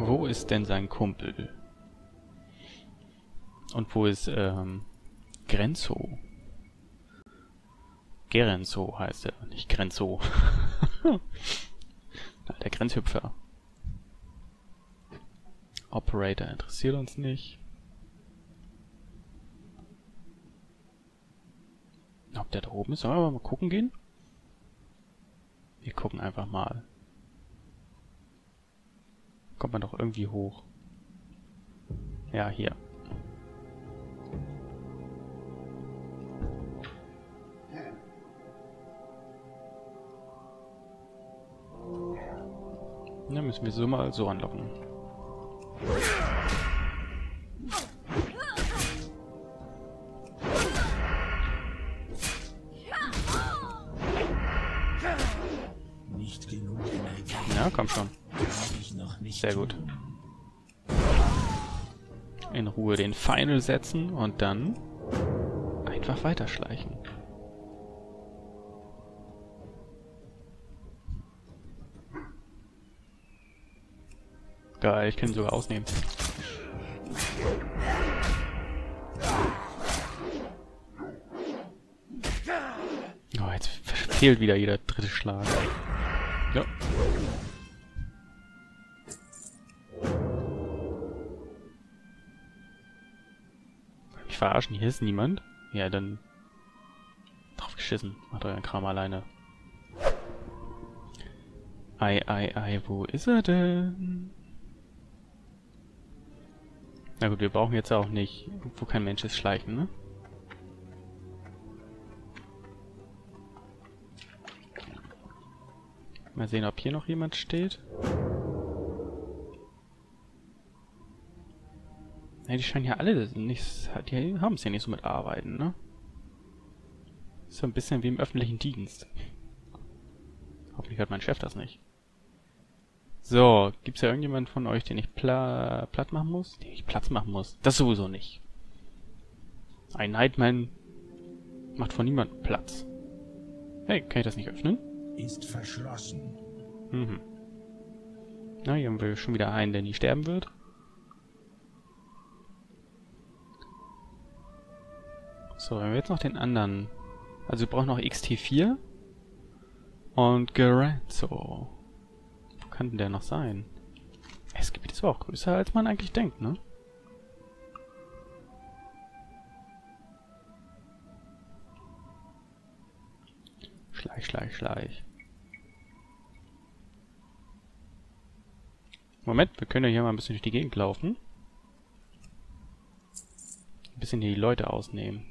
Wo ist denn sein Kumpel? Und wo ist, Grenzo? Gerenzo heißt er, nicht Grenzo. Der Grenzhüpfer. Operator interessiert uns nicht. Ob der da oben ist? Sollen wir mal gucken gehen? Wir gucken einfach mal. Kommt man doch irgendwie hoch. Ja, hier. Dann müssen wir so mal so anlocken. Nicht genug Energie. Ja, komm schon. Darf ich noch nicht Sehr gut. In Ruhe den Final setzen und dann einfach weiterschleichen. Geil, ich kann ihn sogar ausnehmen. Oh, jetzt fehlt wieder jeder dritte Schlag. Ja. Mich verarschen, hier ist niemand. Ja, dann drauf geschissen. Macht euren Kram alleine. Ei, wo ist er denn? Na gut, wir brauchen jetzt auch nicht, wo kein Mensch ist, schleichen, ne? Mal sehen, ob hier noch jemand steht. Ja, die scheinen ja alle nicht, die haben es ja nicht so mit Arbeiten, ne? So ein bisschen wie im öffentlichen Dienst. Hoffentlich hört mein Chef das nicht. So, gibt's ja irgendjemand von euch, den ich platt machen muss? Den ich Platz machen muss? Das sowieso nicht. Ein Nightman macht von niemandem Platz. Hey, kann ich das nicht öffnen? Ist verschlossen. Mhm. Na, hier haben wir schon wieder einen, der nie sterben wird. So, wenn wir jetzt noch den anderen... Also wir brauchen noch XT4 und Gerenzo. Wo kann denn der noch sein? Das Gebiet ist aber auch größer, als man eigentlich denkt, ne? Schleich. Moment, wir können ja hier mal ein bisschen durch die Gegend laufen. Ein bisschen hier die Leute ausnehmen.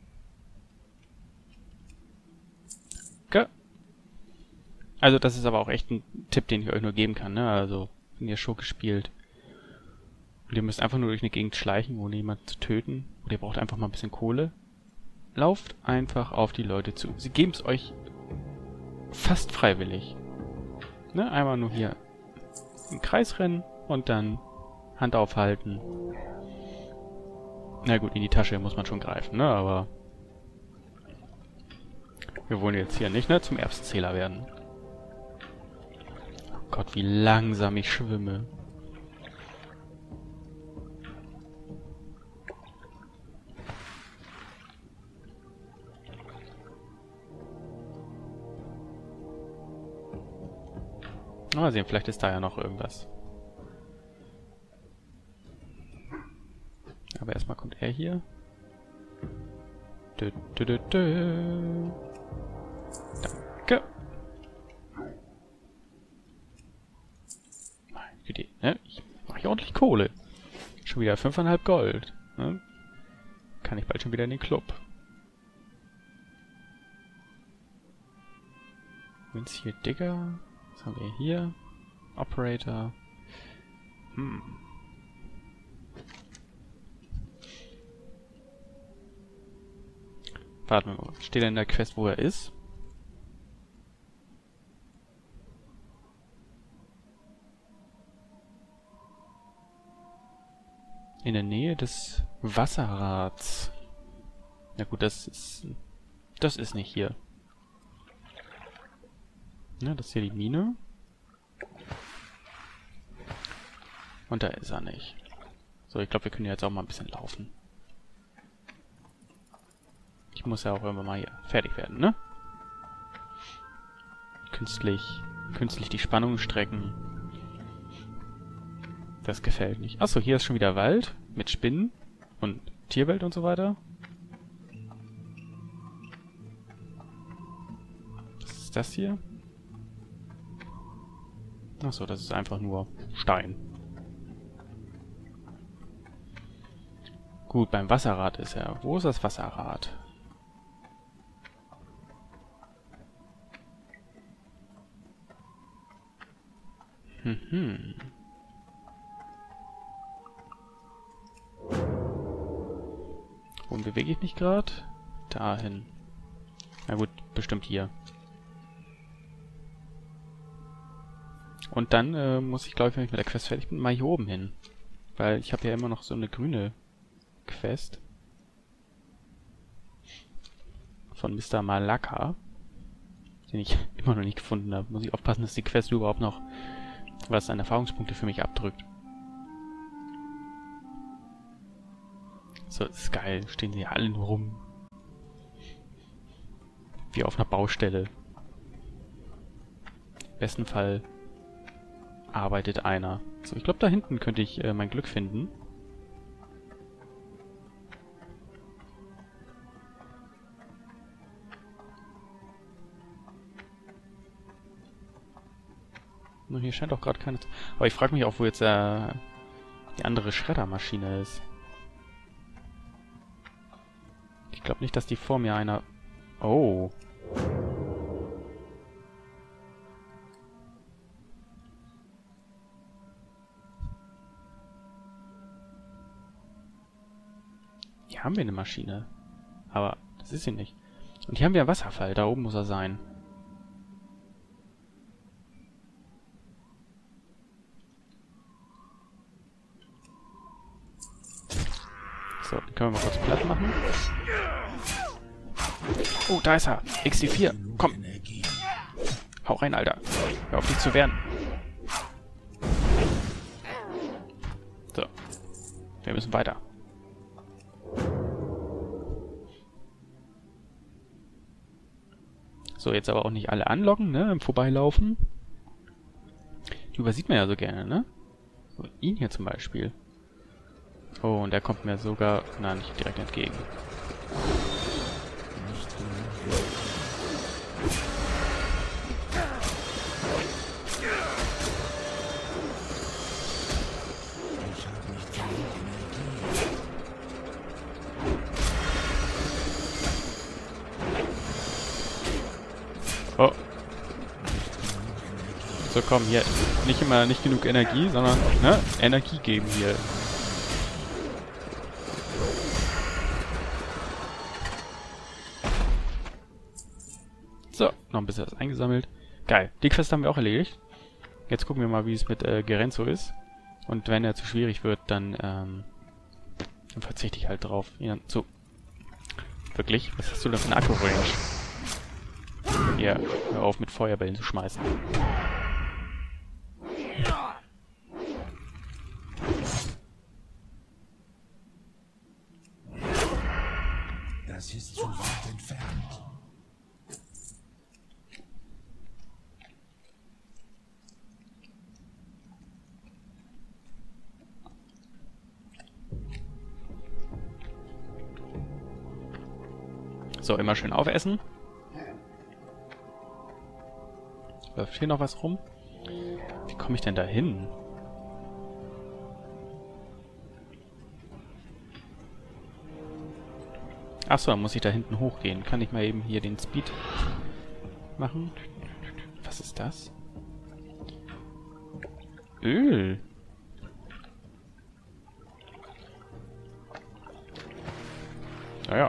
Also das ist aber auch echt ein Tipp, den ich euch nur geben kann, ne? Also, wenn ihr Schurke spielt und ihr müsst einfach nur durch eine Gegend schleichen, ohne jemanden zu töten, oder ihr braucht einfach mal ein bisschen Kohle, lauft einfach auf die Leute zu. Sie geben es euch fast freiwillig. Ne? Einmal nur hier im Kreis rennen und dann Hand aufhalten. Na gut, in die Tasche muss man schon greifen, ne? Aber wir wollen jetzt hier nicht, ne, zum Erbsenzähler werden. Oh Gott, wie langsam ich schwimme. Mal sehen, vielleicht ist da ja noch irgendwas. Aber erstmal kommt er hier. Danke. Meine Güte, ne? Ich mache hier ordentlich Kohle. Schon wieder 5,5 Gold. Ne? Kann ich bald schon wieder in den Club. Hier Digger. Was haben wir hier? Operator. Warten wir mal. Steht in der Quest, wo er ist? In der Nähe des Wasserrads. Na gut, das ist nicht hier. Ja, das ist hier die Mine. Und da ist er nicht. So, ich glaube, wir können jetzt auch mal ein bisschen laufen. Ich muss ja auch irgendwann mal hier fertig werden, ne? Künstlich die Spannung strecken. Das gefällt nicht. Achso, hier ist schon wieder Wald mit Spinnen und Tierwelt und so weiter. Was ist das hier? Achso, das ist einfach nur Stein. Gut, beim Wasserrad ist er. Wo ist das Wasserrad? Wohin bewege ich mich gerade? Dahin. Na gut, bestimmt hier. Und dann muss ich, glaube ich, wenn ich mit der Quest fertig bin, mal hier oben hin. Weil ich habe ja immer noch so eine grüne Quest. Von Mr. Malaka. Den ich immer noch nicht gefunden habe. Muss ich aufpassen, dass die Quest überhaupt noch was an Erfahrungspunkte für mich abdrückt. So, das ist geil. Stehen sie alle nur rum. Wie auf einer Baustelle. Im besten Fall arbeitet einer. So, ich glaube, da hinten könnte ich mein Glück finden. Nur hier scheint auch gerade keine... Aber ich frage mich auch, wo jetzt die andere Schreddermaschine ist. Ich glaube nicht, dass die vor mir einer... Oh. Hier haben wir eine Maschine. Aber das ist sie nicht. Und hier haben wir einen Wasserfall. Da oben muss er sein. So, den können wir mal kurz platt machen. Oh, da ist er. XD4. Komm. Hau rein, Alter. Hör auf, dich zu wehren. So. Wir müssen weiter. So, jetzt aber auch nicht alle anlocken, ne? Im Vorbeilaufen. Die übersieht man ja so gerne, ne? So, ihn hier zum Beispiel. Oh, und der kommt mir sogar... Na, nicht direkt entgegen. Oh. So, komm, hier. Nicht genug Energie, sondern, ne? Energie geben hier. So, noch ein bisschen was eingesammelt. Geil. Die Quest haben wir auch erledigt. Jetzt gucken wir mal, wie es mit Gerenzo ist. Und wenn er zu schwierig wird, dann verzichte ich halt drauf. Ja, so. Wirklich? Was hast du denn für eine Akku-Range? Ja, hör auf mit Feuerbällen zu schmeißen. Das ist zu weit entfernt. So, immer schön aufessen. Läuft hier noch was rum? Wie komme ich denn da hin? Achso, dann muss ich da hinten hochgehen. Kann ich mal eben hier den Speed machen? Was ist das? Öl. Naja.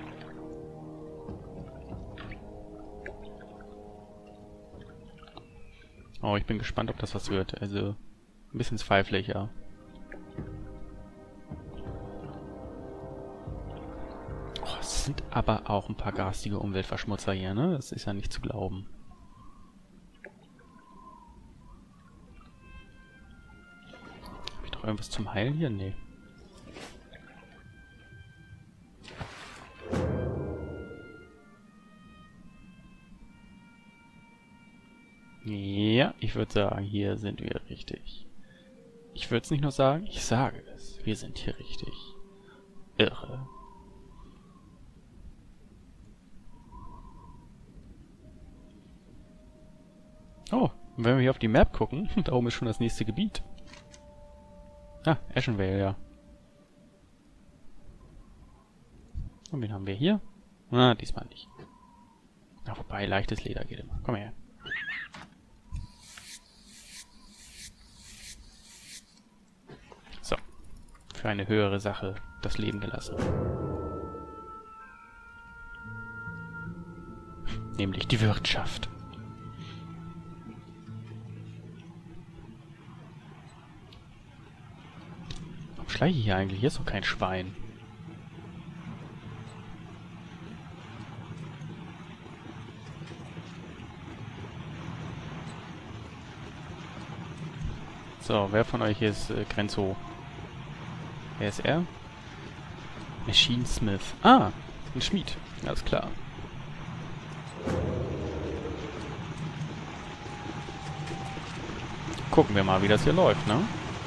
Oh, ich bin gespannt, ob das was wird. Also, ein bisschen zweifle ich, ja. Oh, es sind aber auch ein paar garstige Umweltverschmutzer hier, ne? Das ist ja nicht zu glauben. Hab ich doch noch irgendwas zum Heilen hier? Nee. Ja, ich würde sagen, hier sind wir richtig. Ich würde es nicht nur sagen, ich sage es. Wir sind hier richtig. Irre. Oh, und wenn wir hier auf die Map gucken, da oben ist schon das nächste Gebiet. Ah, Ashenvale, ja. Und wen haben wir hier? Ah, diesmal nicht. Na, wobei, leichtes Leder geht immer. Komm her. So. Für eine höhere Sache das Leben gelassen. Nämlich die Wirtschaft. Warum schleiche ich hier eigentlich? Hier ist doch kein Schwein. So, wer von euch ist Grenzo? Wer ist er? Machine Smith. Ah, ein Schmied. Alles klar. Gucken wir mal, wie das hier läuft, ne?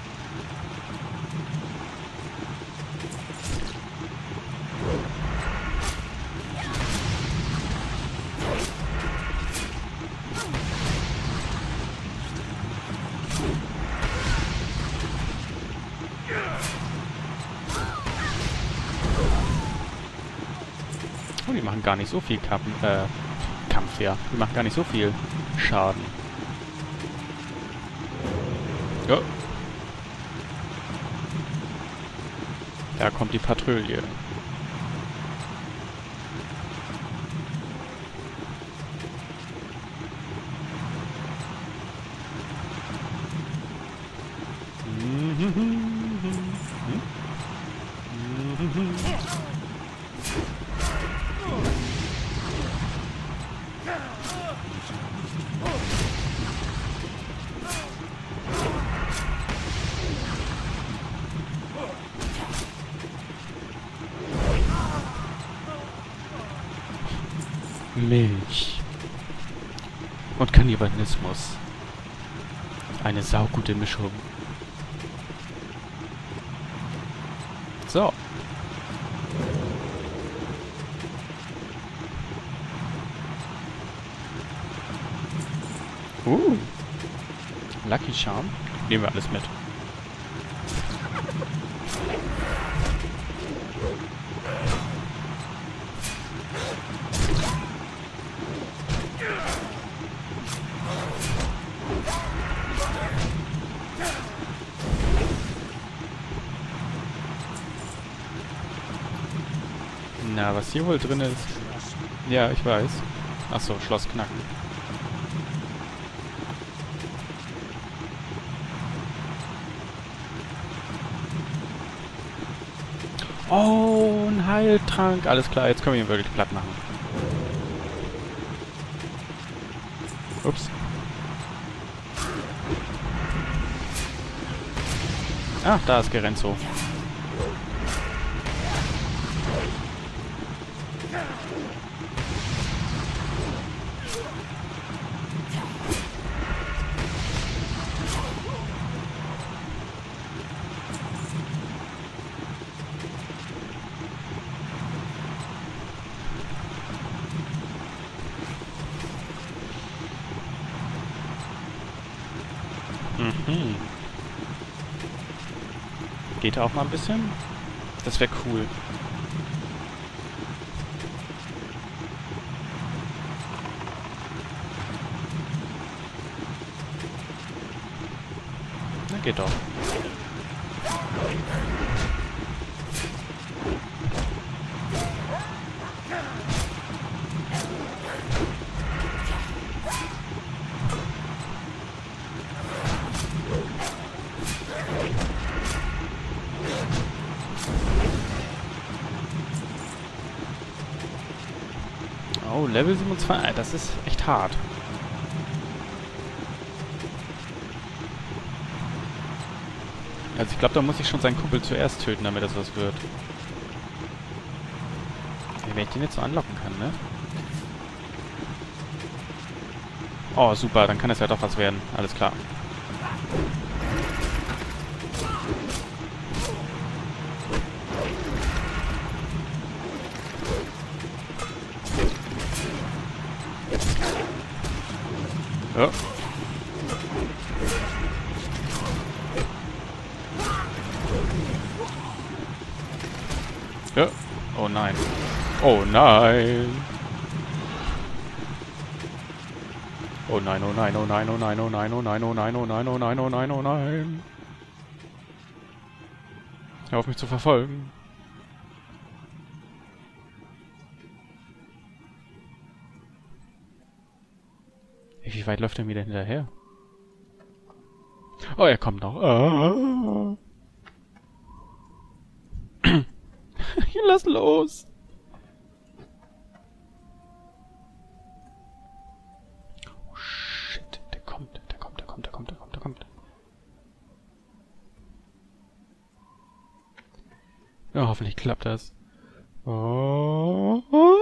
Oh, die machen gar nicht so viel Kampf, ja. Die machen gar nicht so viel Schaden. Ja. Da kommt die Patrouille. Milch. Und Kannibalismus. Eine saugute Mischung. So. Lucky Charm. Nehmen wir alles mit. Na, was hier wohl drin ist... Ja, ich weiß. Achso, Schloss knacken. Oh, ein Heiltrank. Alles klar, jetzt können wir ihn wirklich platt machen. Ups. Ah, da ist Gerenzo. Mhm. Geht auch mal ein bisschen? Das wäre cool. Na, geht doch. Oh, Level 27. Das ist echt hart. Also ich glaube, da muss ich schon seinen Kumpel zuerst töten, damit das was wird. Wenn ich den jetzt so anlocken kann, ne? Oh, super, dann kann es ja doch was werden. Alles klar. Ja. Ja. Oh nein. Oh nein. Oh nein, oh nein, oh nein, oh nein, oh nein, oh nein, oh nein, oh nein, oh nein, oh nein, oh nein. Hör auf mich zu verfolgen. Wie weit läuft er mir denn hinterher? Oh, er kommt noch. Ah. Lass los. Oh, shit. Der kommt. Ja, hoffentlich klappt das. Oh.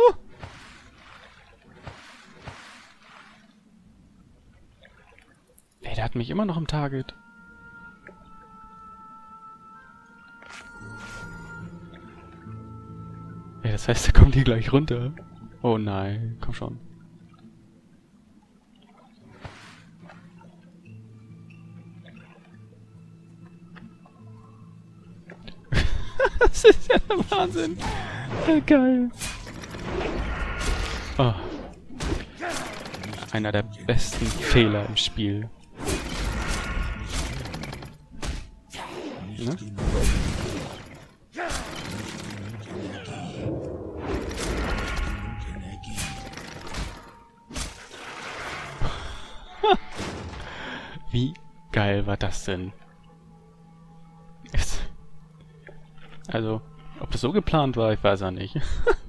Ey, der hat mich immer noch im Target. Ey, das heißt, er kommt hier gleich runter. Oh nein, komm schon. Das ist ja der Wahnsinn. Ja, geil. Oh. Einer der besten Fehler im Spiel. Ne? Wie geil war das denn? Also, ob das so geplant war, ich weiß ja nicht.